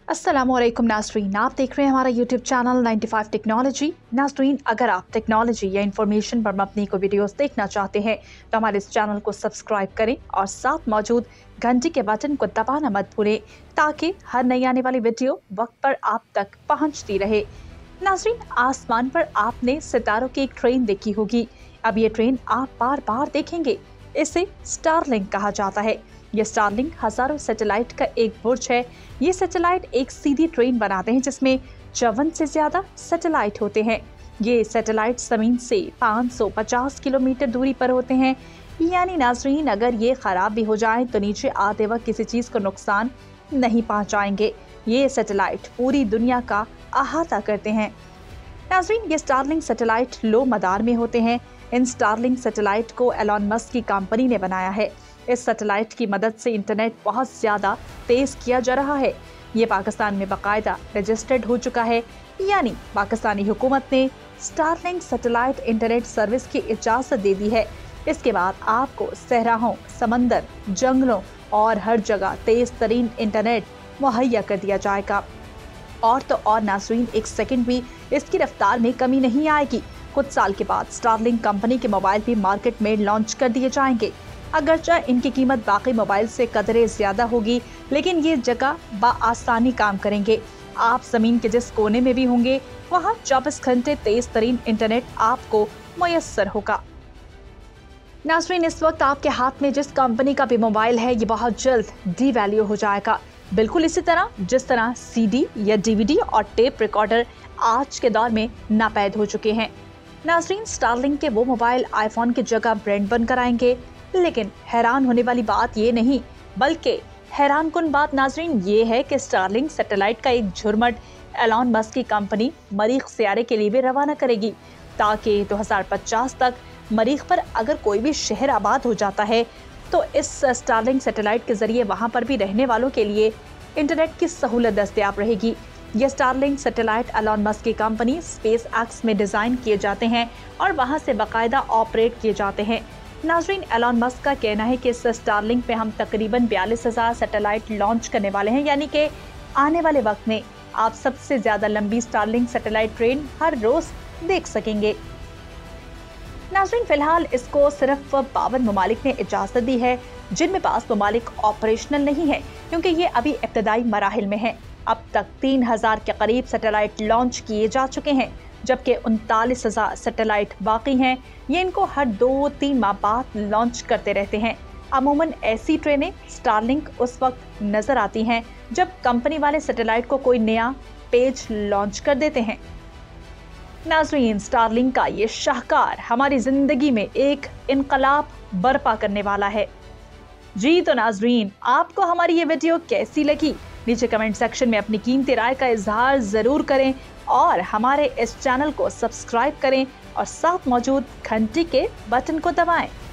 अस्सलामुअलैकुम नाज़रीन, आप देख रहे हैं हमारा यूट्यूब चैनल 95 टेक्नोलॉजी। नाज़रीन, अगर आप टेक्नोलॉजी या इंफॉर्मेशन पर मबनी को वीडियोस देखना चाहते हैं तो हमारे इस चैनल को सब्सक्राइब करें और साथ मौजूद घंटी के बटन को दबाना मत भूलें ताकि हर नई आने वाली वीडियो वक्त पर आप तक पहुंचती रहे। नाज़रीन, आसमान पर आपने सितारों की एक ट्रेन देखी होगी। अब ये ट्रेन आप बार बार देखेंगे। इसे स्टारलिंक कहा जाता है। ये स्टारलिंक हजारों सैटेलाइट का एक बुर्ज है। ये सैटेलाइट एक सीधी ट्रेन बनाते हैं जिसमें 54 से ज्यादा सैटेलाइट होते हैं। ये सैटेलाइट जमीन से 550 किलोमीटर दूरी पर होते हैं। यानी नाज़रीन, अगर ये खराब भी हो जाए तो नीचे आते वक्त किसी चीज को नुकसान नहीं पहुंचाएंगे। ये सैटेलाइट पूरी दुनिया का अहाता करते हैं। नाज़रीन, ये स्टारलिंक सैटेलाइट लो मदार में होते हैं। इन स्टारलिंक सैटेलाइट को एलॉन मस्क की कंपनी ने बनाया है। इस सैटेलाइट की मदद से इंटरनेट बहुत ज्यादा तेज किया जा रहा है। ये पाकिस्तान में बाकायदा रजिस्टर्ड हो चुका है। यानी पाकिस्तानी हुकूमत ने स्टारलिंक सैटेलाइट इंटरनेट सर्विस की इजाजत दे दी है। इसके बाद आपको सहराहों, समंदर, जंगलों और हर जगह तेज तरीन इंटरनेट मुहैया कर दिया जाएगा। और तो और नाज़रीन, एक सेकंड भी इसकी रफ्तार में कमी नहीं आएगी। कुछ साल के बाद स्टारलिंक कंपनी के मोबाइल भी मार्केट में लॉन्च कर दिए जाएंगे। अगरचे इनकी कीमत बाकी मोबाइल से कदरे ज्यादा होगी, लेकिन ये जगह बआसानी काम करेंगे। आप जमीन के जिस कोने में भी होंगे वहाँ 24 घंटे तेज तरीन इंटरनेट आपको मुयस्सर होगा। नाज़रीन, इस वक्त आपके हाथ में जिस कंपनी का भी मोबाइल है ये बहुत जल्द डीवैल्यू हो जाएगा। बिल्कुल इसी तरह जिस तरह सीडी या डीवीडी और टेप रिकॉर्डर आज के दौर में नापैद हो चुके हैं। नाज़रीन, स्टारलिंक के वो मोबाइल आईफोन की जगह ब्रांड बनकर आएंगे। लेकिन हैरान होने वाली बात ये नहीं, बल्कि हैरान कुन बात नाज़रीन ये है कि स्टारलिंक सैटेलाइट का एक झुरमट एलॉन मस्क की कंपनी मरीख सियारे के लिए भी रवाना करेगी, ताकि 2050 तक मरीख पर अगर कोई भी शहर आबाद हो जाता है तो इस स्टारलिंक सैटेलाइट के जरिए वहां पर भी रहने वालों के लिए इंटरनेट की सहूलत दस्तयाब रहेगी। ये स्टारलिंक सैटेलाइट एलॉन मस्क की कंपनी स्पेस एक्स में डिजाइन किए जाते हैं और वहां से बाकायदा ऑपरेट किए जाते हैं। नाज़रीन, एलॉन मस्क का कहना है कि इस स्टारलिंक पे हम तकरीबन 42,000 सैटेलाइट लॉन्च करने वाले हैं। यानी कि आने वाले वक्त में आप सबसे ज्यादा लंबी स्टारलिंक सैटेलाइट ट्रेन हर रोज देख सकेंगे। नाज़रीन, फिलहाल इसको सिर्फ 52 ममालिक ने इजाजत दी है, जिनमें पास ममालिक ऑपरेशनल नहीं है क्योंकि ये अभी इब्तदाई मराहिल में है। अब तक 3,000 के करीब सैटेलाइट लॉन्च किए जा चुके हैं, जबकि 39,000 सैटेलाइट बाकी हैं। ये इनको हर 2-3 माह बाद लॉन्च करते रहते हैं। अमूमन ऐसी ट्रेनें स्टारलिंक उस वक्त नजर आती हैं जब कंपनी वाले सैटेलाइट को कोई नया पेज लॉन्च कर देते हैं। नाज़रीन, स्टारलिंक का ये शाहकार हमारी जिंदगी में एक इनकलाब बर्पा करने वाला है। जी तो नाज़रीन, आपको हमारी ये वीडियो कैसी लगी? नीचे कमेंट सेक्शन में अपनी कीमती राय का इजहार जरूर करें और हमारे इस चैनल को सब्सक्राइब करें और साथ मौजूद घंटी के बटन को दबाएं।